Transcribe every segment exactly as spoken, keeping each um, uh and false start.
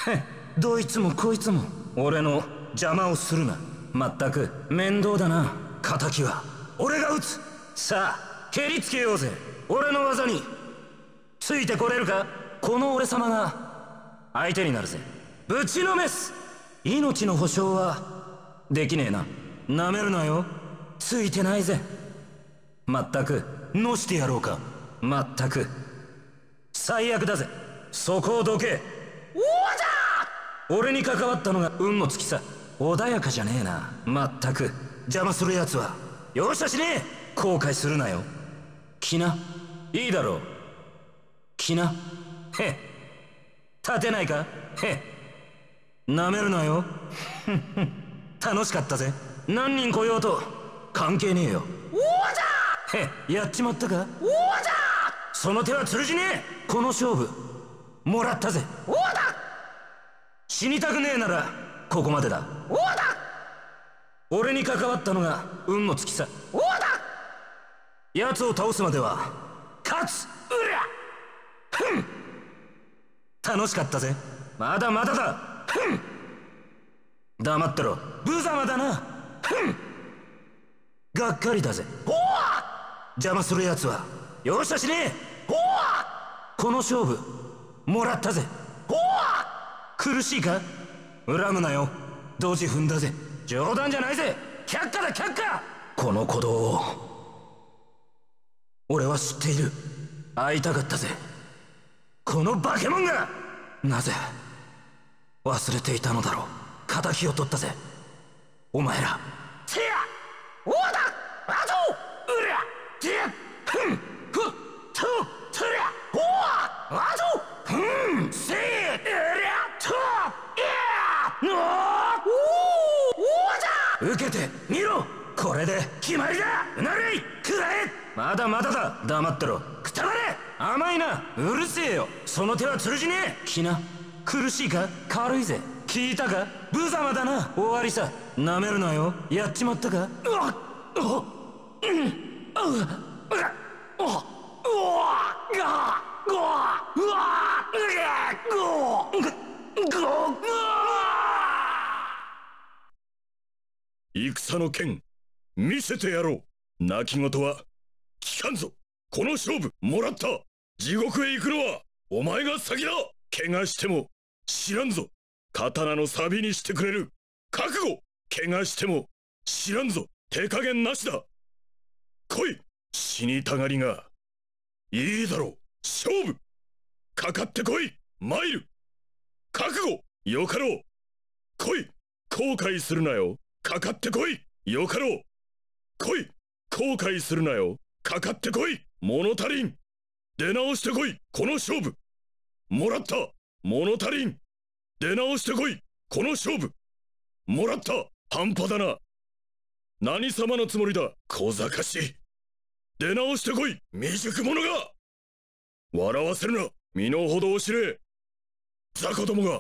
どいつもこいつも俺の邪魔をするな。まったく面倒だな。敵は俺が撃つ。さあ蹴りつけようぜ。俺の技についてこれるか。この俺様が相手になるぜ。ぶちのめす。命の保証はできねえな。なめるなよ。ついてないぜ。まったくのしてやろうか。まったく最悪だぜ。そこをどけ。 王者。 俺に関わったのが運の尽きさ。穏やかじゃねえな。まったく邪魔する奴は容赦しねえ。後悔するなよ。来な。いいだろう。来な。へ立てないか。へなめるなよ。楽しかったぜ。何人来ようと関係ねえよ。 王者。 へやっちまったか。 王者。 その手は通じねえ。この勝負もらったぜ。 王だ。 死にたくねえならここまでだ。 王だ。 俺に関わったのが運の尽きさ。 王だ。 奴を倒すまでは勝つ。 うら。 ふん楽しかったぜ。まだまだだ。ふん黙ってろ。無様だな。ふんがっかりだぜ。 ほわ邪魔する奴は容赦しねえ。 ほわこの勝負もらったぜ。 ほわ苦しいか。恨むなよ。ドジ踏んだぜ。冗談じゃないぜ。却下だ却下。この鼓動を俺は知っている。会いたかったぜ。この化け物が。なぜ忘れていたのだろう。敵を取ったぜお前ら。 せや王だ。あとうらてやふんふっととりゃほわあとふんせいうりゃといやのおお王者受けてみろ。これで決まりだ。うなれい食らえ。まだまだだ。黙ってろ。 くたばれ。 甘いな。うるせえよ。その手は通じねえ。来な。苦しいか。軽いぜ。聞いたか。無様だな。終わりさ。なめるなよ。やっちまったか。 うわっうわうんうわうわうわがごわうわごごご戦の剣見せてやろう。泣き言は聞かんぞ。この勝負もらった。地獄へ行くのはお前が先だ。怪我しても知らんぞ。刀の錆にしてくれる覚悟。怪我しても知らんぞ。手加減なしだ。来い死にたがりが。いいだろう。勝負かかってこい。参る覚悟よかろう。来い後悔するなよ。かかってこいよかろう。来い後悔するなよ。かかってこい。物足りん。出直してこい。この勝負もらった。物足りん。出直してこい。この勝負もらった。半端だな。何様のつもりだ小賢し。出直してこい未熟者が。笑わせるな。身の程を知れ雑魚どもが。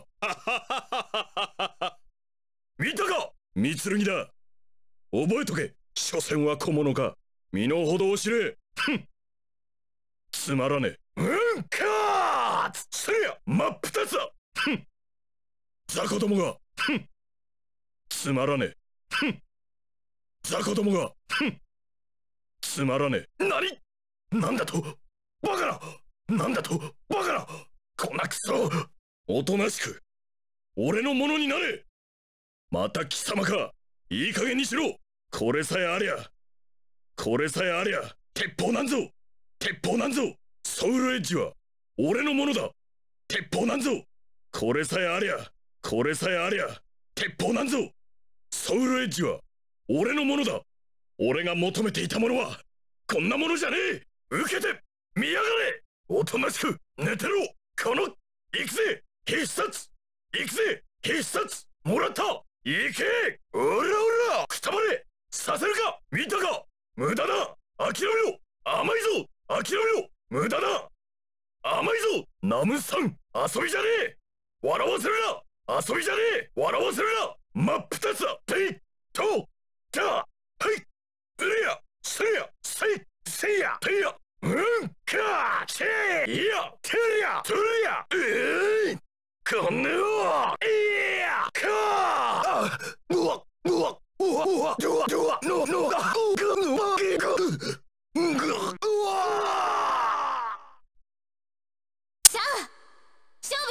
見たか三剣だ。覚えとけ。所詮は小物か。身の程を知れ。ふんつまらねえ。うんかーつりゃ真っ二つだ。ふん雑魚どもが。ふんつまらねえ。ふん雑魚どもが。ふんつまらねえ。何なんだとバカな。なんだとバカな。こなくそ。おとなしく俺のものになれ。また貴様か。いい加減にしろ。これさえありゃこれさえありゃ鉄砲なんぞ。鉄砲なんぞ。ソウルエッジは俺のものだ。鉄砲なんぞ。これさえありゃこれさえありゃ鉄砲なんぞ。ソウルエッジは俺のものだ。俺が求めていたものはこんなものじゃねえ。受けて見やがれ。おとなしく寝てろ。この行くぜ必殺。行くぜ必殺。もらった。行けおらおらくたばれさせるか。見たか無駄だ。諦めろ。甘いぞ。諦めろ。無駄だ。甘いぞ。ナムさん遊びじゃねえ。笑わせるな。遊びじゃねえ。笑わせるな。真っ二つだ。ていとたはいれやせやせいせやてやうんかちいやてりゃとりやええこんねは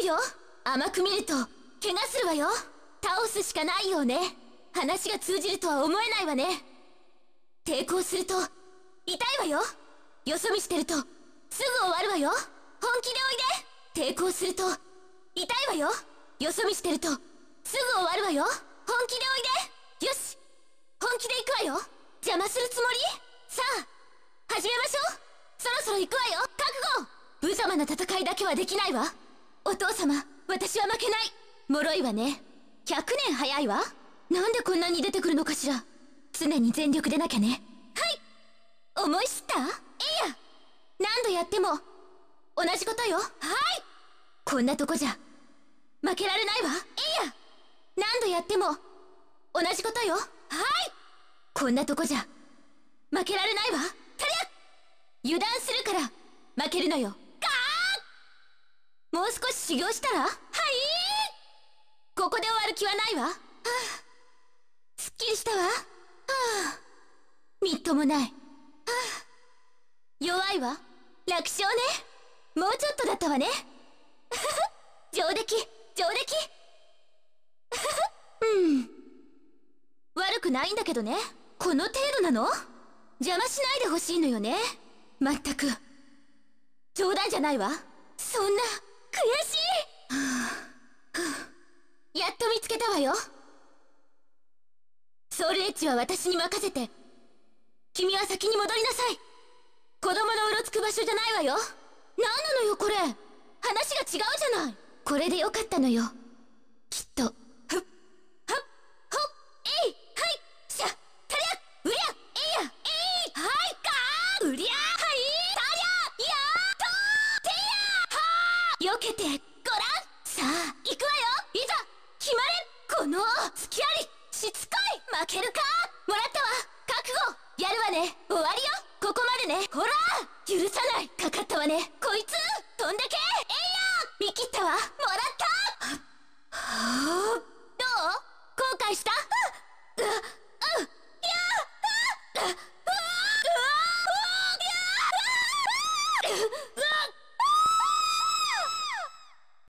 うよ。甘く見ると怪我するわよ。倒すしかないよね。話が通じるとは思えないわね。抵抗すると痛いわよ。よそ見してるとすぐ終わるわよ。本気でおいで。抵抗すると痛いわよ。よそ見してるとすぐ終わるわよ。本気でおいで。よし、本気で行くわよ。邪魔するつもり？さあ始めましょう。そろそろ行くわよ。覚悟。無様な戦いだけはできないわ。お父様、私は負けない。脆いわね。ひゃくねん早いわ。なんでこんなに出てくるのかしら。常に全力でなきゃね。はい、思い知った？いいや、何度やっても同じことよ。はい、こんなとこじゃ負けられないわ。いいや、何度やっても同じことよ。はい、こんなとこじゃ負けられないわ。たりゃ、油断するから負けるのよ。ガーッ、もう少し修行したら？はい、ここで終わる気はないわ。はあ、すっきりしたわ。はあ、みっともない。はあ、弱いわ。楽勝ね。もうちょっとだったわね。上出来上出来。うん、悪くないんだけどね。この程度なの？邪魔しないでほしいのよね。まったく冗談じゃないわ。そんな悔しい。はあ、はあ、やっと見つけたわよ。ソウルエッジは私に任せて。君は先に戻りなさい。子供のうろつく場所じゃないわよ。何なのよこれ。話が違うじゃない。これでよかったのよ、きっと。ふっはっほっえいはいしゃたりゃうりゃえいやえいはいかーうりゃはいたりゃやーとーてやはーよけて